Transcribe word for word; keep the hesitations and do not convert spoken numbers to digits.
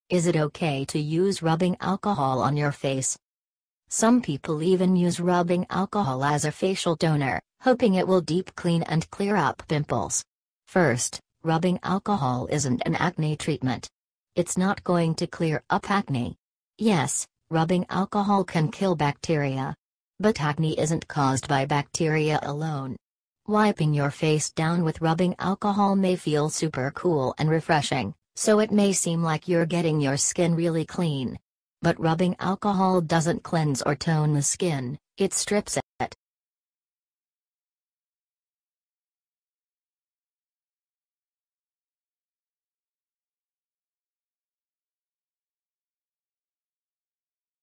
Is it okay to use rubbing alcohol on your face? Some people even use rubbing alcohol as a facial toner, hoping it will deep clean and clear up pimples. First, rubbing alcohol isn't an acne treatment. It's not going to clear up acne. Yes, rubbing alcohol can kill bacteria. But acne isn't caused by bacteria alone. Wiping your face down with rubbing alcohol may feel super cool and refreshing, so it may seem like you're getting your skin really clean. But rubbing alcohol doesn't cleanse or tone the skin, it strips it.